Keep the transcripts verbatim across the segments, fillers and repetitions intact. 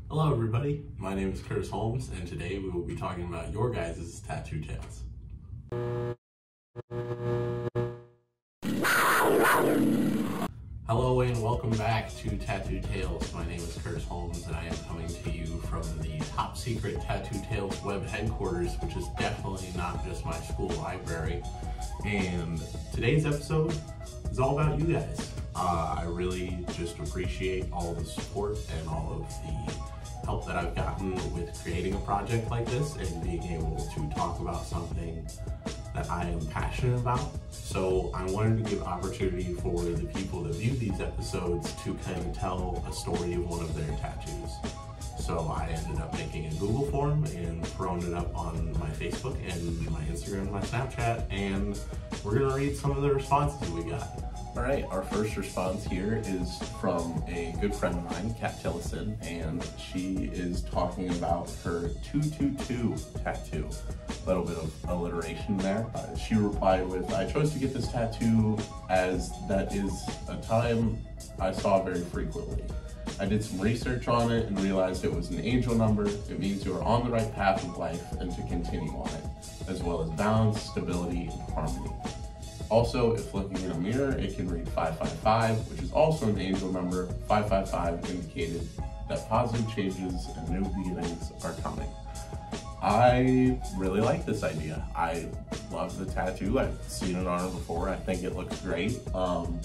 Hello everybody, my name is Kurtis Holmes, and today we will be talking about your guys' tattoo tales. Hello and welcome back to Tattoo Tales. My name is Kurtis Holmes and I am coming to you from the top secret Tattoo Tales web headquarters, which is definitely not just my school library. And today's episode is all about you guys. Uh, I really just appreciate all the support and all of the help that I've gotten with creating a project like this and being able to talk about something that I am passionate about. So I wanted to give opportunity for the people that view these episodes to kind of tell a story of one of their tattoos. So I ended up making a Google form and throwing it up on my Facebook and my Instagram and my Snapchat, and we're gonna read some of the responses we got. All right, our first response here is from a good friend of mine, Kat Tillison, and she is talking about her two two two tattoo. A little bit of alliteration there. Uh, she replied with, I chose to get this tattoo as that is a time I saw very frequently. I did some research on it and realized it was an angel number. It means you are on the right path of life and to continue on it, as well as balance, stability, and harmony. Also, if looking in a mirror, it can read five five five, which is also an angel number. five five five indicated that positive changes and new beginnings are coming. I really like this idea. I love the tattoo. I've seen it on her before. I think it looks great. Um,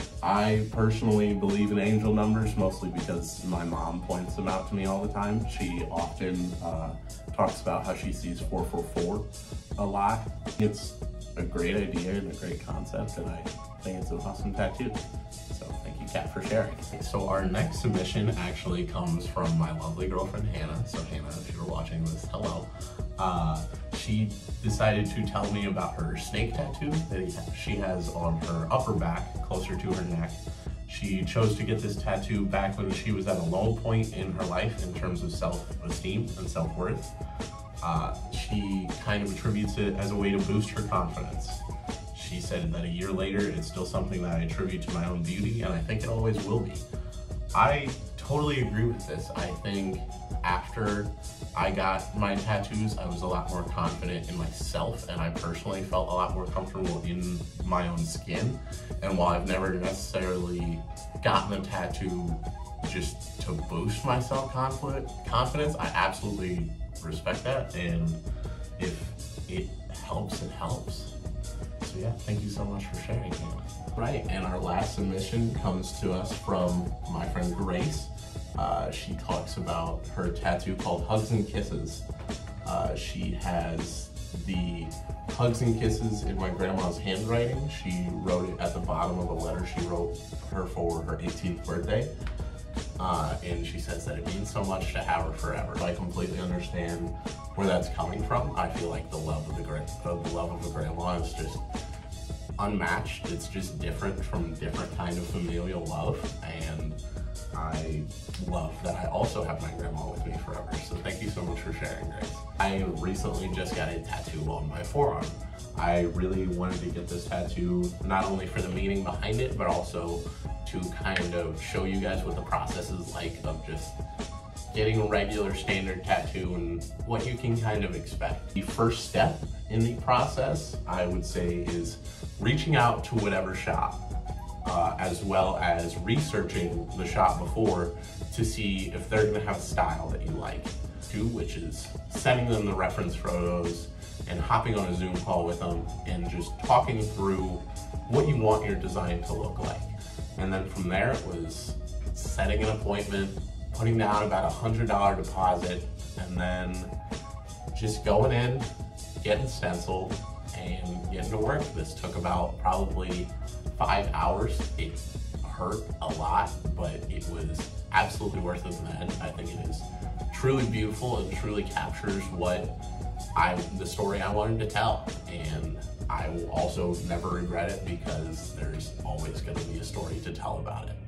I personally believe in angel numbers, mostly because my mom points them out to me all the time. She often uh, talks about how she sees four four four a lot. It's a great idea and a great concept, and I think it's an awesome tattoo. So thank you, Kat, for sharing. So our next submission actually comes from my lovely girlfriend, Hannah. So Hannah, if you're watching this, hello. Uh, she decided to tell me about her snake tattoo that she has on her upper back, closer to her neck. She chose to get this tattoo back when she was at a low point in her life in terms of self-esteem and self-worth. Uh, she kind of attributes it as a way to boost her confidence. She said that a year later, it's still something that I attribute to my own beauty, and I think it always will be. I totally agree with this. I think after I got my tattoos, I was a lot more confident in myself, and I personally felt a lot more comfortable in my own skin. And while I've never necessarily gotten a tattoo just to boost my self-confidence, I absolutely respect that, and if it helps, it helps. So yeah, thank you so much for sharing, Hannah. Right, and our last submission comes to us from my friend Grace. Uh, she talks about her tattoo called Hugs and Kisses. Uh, she has the Hugs and Kisses in my grandma's handwriting. She wrote it at the bottom of a letter she wrote her for her eighteenth birthday. Uh, and she says that it means so much to have her forever. I completely understand where that's coming from. I feel like the love of the, gra uh, the love of a grandma is just unmatched. It's just different from different kind of familial love, and I love that I also have my grandma with me forever. So thank you so much for sharing, Grace. I recently just got a tattoo on my forearm. I really wanted to get this tattoo not only for the meaning behind it, but also to kind of show you guys what the process is like of just getting a regular standard tattoo and what you can kind of expect. The first step in the process, I would say, is reaching out to whatever shop, uh, as well as researching the shop before to see if they're gonna have a style that you like. Two, which is sending them the reference photos and hopping on a Zoom call with them and just talking through what you want your design to look like. And then from there, it was setting an appointment, putting down about a one hundred dollar deposit, and then just going in, getting stenciled, and getting to work. This took about probably five hours. It hurt a lot, but it was absolutely worth it in the end. I think it is truly beautiful and truly captures what I, the story I wanted to tell. And I will also never regret it because there's always going to be a story to tell about it.